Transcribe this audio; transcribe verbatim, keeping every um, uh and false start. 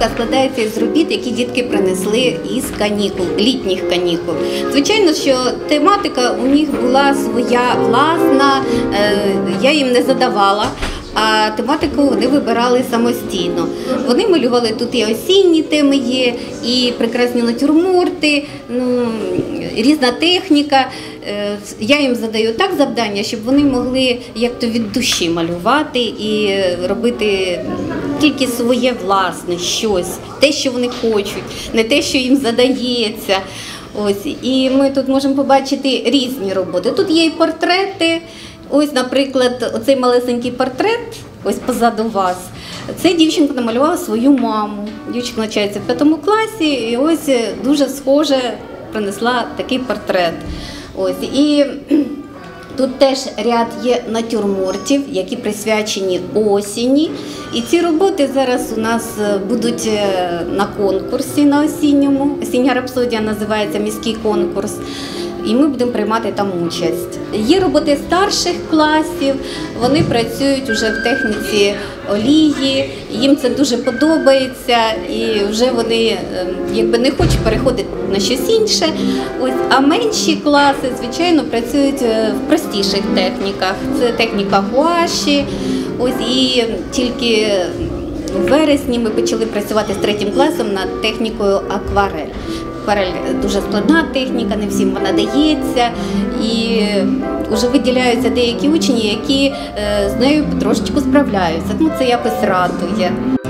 виставка складається із робіт, які дітки принесли із канікул, літніх канікул. Звичайно, що тематика у них була своя власна, я їм не задавала. А тематику вони вибирали самостійно. Вони малювали, тут і осінні теми є, і прекрасні натюрморти, ну, різна техніка. Я їм задаю так завдання, щоб вони могли як-то від душі малювати і робити тільки своє власне щось, те, що вони хочуть, не те, що їм задається. Ось. І ми тут можемо побачити різні роботи. Тут є і портрети. Ось, наприклад, оцей малесенький портрет, ось позаду вас, це дівчинка намалювала свою маму. Дівчинка навчається в п'ятому класі і ось дуже схоже принесла такий портрет. Ось. І тут теж ряд є натюрмортів, які присвячені осені. І ці роботи зараз у нас будуть на конкурсі на осінньому. Осіння рапсодія називається «Міський конкурс». І ми будемо приймати там участь. Є роботи старших класів, вони працюють вже в техніці олії, їм це дуже подобається і вже вони якби не хочуть переходити на щось інше. Ось, а менші класи, звичайно, працюють в простіших техніках. Це техніка гуаші. Ось, і тільки в вересні ми почали працювати з третім класом над технікою акварель. Акварель дуже складна техніка, не всім вона дається, і вже виділяються деякі учні, які з нею потрошечку справляються. Ну, це якось радує.